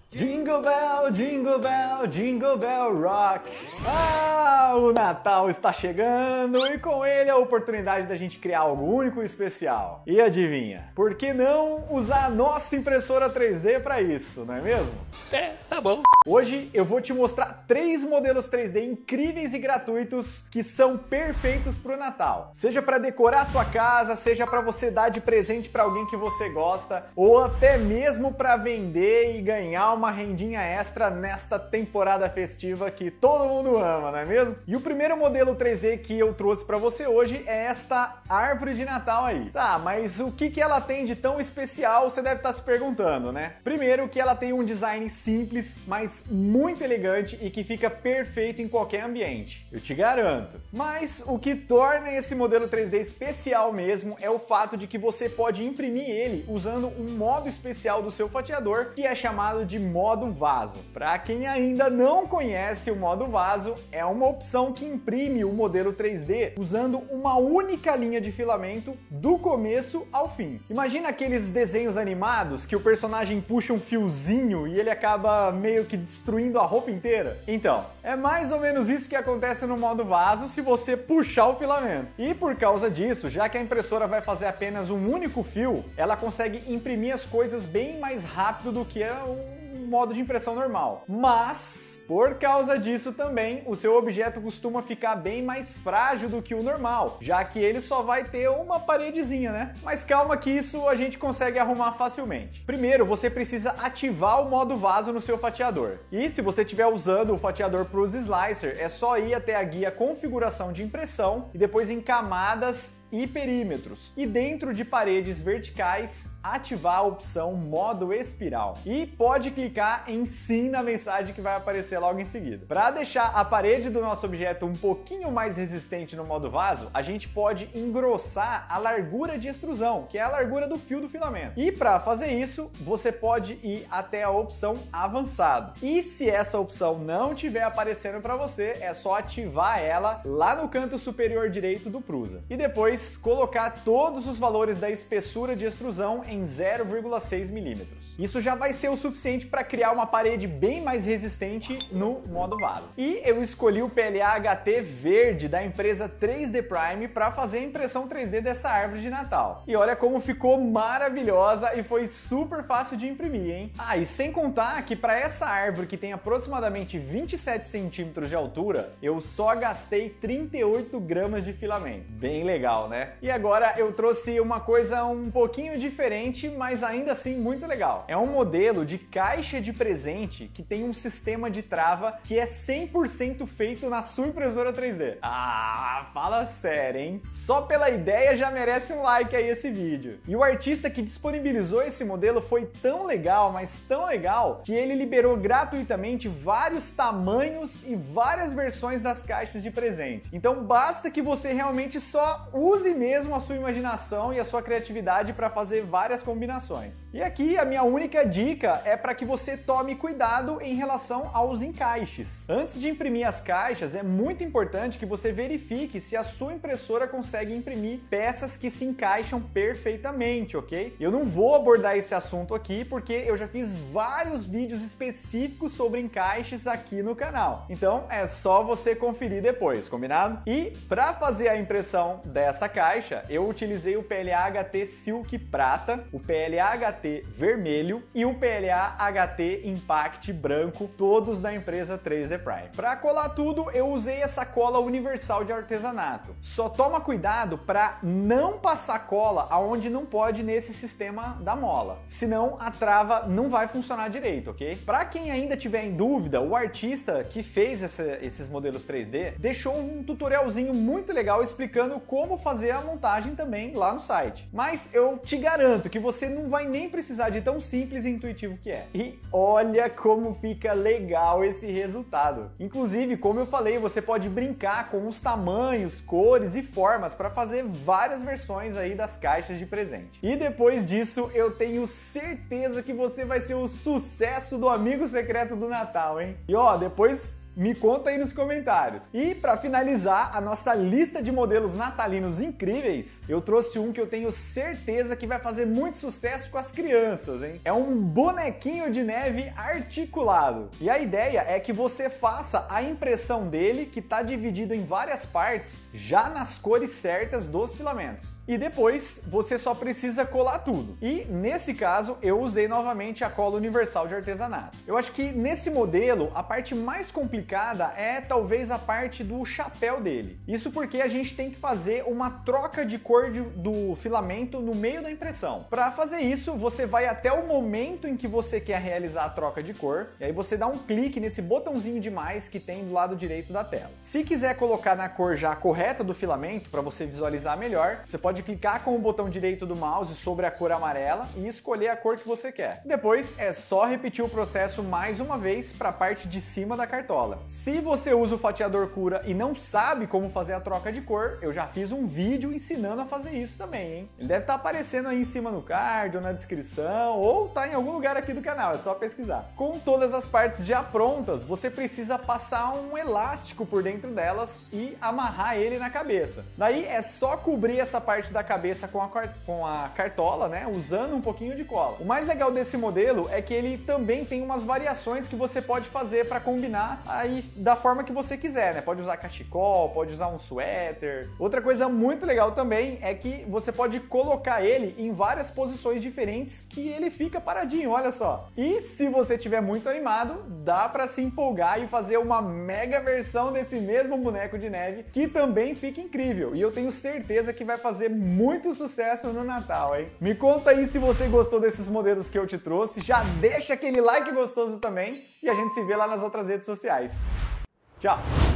Jingle bell rock. Ah, o Natal está chegando e com ele a oportunidade da gente criar algo único e especial. E adivinha? Por que não usar a nossa impressora 3D para isso, não é mesmo? É, tá bom. Hoje eu vou te mostrar 3 modelos 3D incríveis e gratuitos que são perfeitos para o Natal. Seja para decorar sua casa, seja para você dar de presente para alguém que você gosta, ou até mesmo para vender e ganhar uma rendinha extra nesta temporada festiva que todo mundo ama, não é mesmo? E o primeiro modelo 3D que eu trouxe para você hoje é esta árvore de Natal aí. Tá, mas o que ela tem de tão especial, você deve estar se perguntando, né? Primeiro que ela tem um design simples, mas muito elegante e que fica perfeito em qualquer ambiente, eu te garanto. Mas o que torna esse modelo 3D especial mesmo é o fato de que você pode imprimir ele usando um modo especial do seu fatiador, que é chamado de modo vaso. Para quem ainda não conhece o modo vaso, é uma opção que imprime o modelo 3D usando uma única linha de filamento do começo ao fim. Imagina aqueles desenhos animados que o personagem puxa um fiozinho e ele acaba meio que destruindo a roupa inteira? Então, é mais ou menos isso que acontece no modo vaso se você puxar o filamento. E por causa disso, já que a impressora vai fazer apenas um único fio, ela consegue imprimir as coisas bem mais rápido do que um modo de impressão normal. Mas por causa disso também, o seu objeto costuma ficar bem mais frágil do que o normal, já que ele só vai ter uma paredezinha, né? Mas calma que isso a gente consegue arrumar facilmente. Primeiro, você precisa ativar o modo vaso no seu fatiador. E se você estiver usando o fatiador Prusa Slicer, é só ir até a guia configuração de impressão e depois em camadas e perímetros. E dentro de paredes verticais, ativar a opção modo espiral. E pode clicar em sim na mensagem que vai aparecer logo em seguida. Para deixar a parede do nosso objeto um pouquinho mais resistente no modo vaso, a gente pode engrossar a largura de extrusão, que é a largura do fio do filamento. E para fazer isso, você pode ir até a opção avançado. E se essa opção não estiver aparecendo para você, é só ativar ela lá no canto superior direito do Prusa. E depois colocar todos os valores da espessura de extrusão em 0,6 milímetros. Isso já vai ser o suficiente para criar uma parede bem mais resistente no modo vaso. E eu escolhi o PLA HT verde da empresa 3D Prime para fazer a impressão 3D dessa árvore de Natal. E olha como ficou maravilhosa e foi super fácil de imprimir, hein? Ah, e sem contar que para essa árvore que tem aproximadamente 27 centímetros de altura, eu só gastei 38 gramas de filamento. Bem legal, né? E agora eu trouxe uma coisa um pouquinho diferente, mas ainda assim muito legal. É um modelo de caixa de presente que tem um sistema de trava que é 100% feito na sua impressora 3D. Ah, fala sério, hein? Só pela ideia já merece um like aí esse vídeo. E o artista que disponibilizou esse modelo foi tão legal, mas tão legal, que ele liberou gratuitamente vários tamanhos e várias versões das caixas de presente. Então basta que você realmente só use mesmo a sua imaginação e a sua criatividade para fazer várias combinações. E aqui a minha única dica é para que você tome cuidado em relação aos encaixes. Antes de imprimir as caixas, é muito importante que você verifique se a sua impressora consegue imprimir peças que se encaixam perfeitamente, ok? Eu não vou abordar esse assunto aqui porque eu já fiz vários vídeos específicos sobre encaixes aqui no canal. Então é só você conferir depois, combinado? E para fazer a impressão dessa caixa, eu utilizei o PLA HT Silk Prata, o PLA HT Vermelho e o PLA HT Impact Branco, todos da empresa 3D Prime. Para colar tudo, eu usei essa cola universal de artesanato. Só toma cuidado para não passar cola aonde não pode nesse sistema da mola, senão a trava não vai funcionar direito, ok? Para quem ainda tiver em dúvida, o artista que fez esses modelos 3D deixou um tutorialzinho muito legal explicando como fazer a montagem também lá no site. Mas eu te garanto que você não vai nem precisar de tão simples e intuitivo que é. E olha como fica legal esse resultado. Inclusive, como eu falei, você pode brincar com os tamanhos, cores e formas para fazer várias versões aí das caixas de presente. E depois disso, eu tenho certeza que você vai ser o sucesso do amigo secreto do Natal, hein? E ó, depois Me conta aí nos comentários. E para finalizar a nossa lista de modelos natalinos incríveis, eu trouxe um que eu tenho certeza que vai fazer muito sucesso com as crianças, hein? É um bonequinho de neve articulado. E a ideia é que você faça a impressão dele, que está dividido em várias partes, já nas cores certas dos filamentos. E depois você só precisa colar tudo. E nesse caso eu usei novamente a cola universal de artesanato. Eu acho que nesse modelo a parte mais complicada é talvez a parte do chapéu dele. Isso porque a gente tem que fazer uma troca de cor do filamento no meio da impressão. Para fazer isso, você vai até o momento em que você quer realizar a troca de cor, e aí você dá um clique nesse botãozinho de mais que tem do lado direito da tela. Se quiser colocar na cor já correta do filamento, para você visualizar melhor, você pode clicar com o botão direito do mouse sobre a cor amarela e escolher a cor que você quer. Depois é só repetir o processo mais uma vez para a parte de cima da cartola. Se você usa o fatiador Cura e não sabe como fazer a troca de cor, eu já fiz um vídeo ensinando a fazer isso também, hein? Ele deve estar aparecendo aí em cima no card ou na descrição, ou tá em algum lugar aqui do canal, é só pesquisar. Com todas as partes já prontas, você precisa passar um elástico por dentro delas e amarrar ele na cabeça. Daí é só cobrir essa parte da cabeça com a cartola, né, usando um pouquinho de cola. O mais legal desse modelo é que ele também tem umas variações que você pode fazer para combinar aí da forma que você quiser, né? Pode usar cachecol, pode usar um suéter. Outra coisa muito legal também é que você pode colocar ele em várias posições diferentes que ele fica paradinho, olha só. E se você estiver muito animado, dá para se empolgar e fazer uma mega versão desse mesmo boneco de neve que também fica incrível. E eu tenho certeza que vai fazer muito sucesso no Natal, hein? Me conta aí se você gostou desses modelos que eu te trouxe, já deixa aquele like gostoso também e a gente se vê lá nas outras redes sociais. Tchau!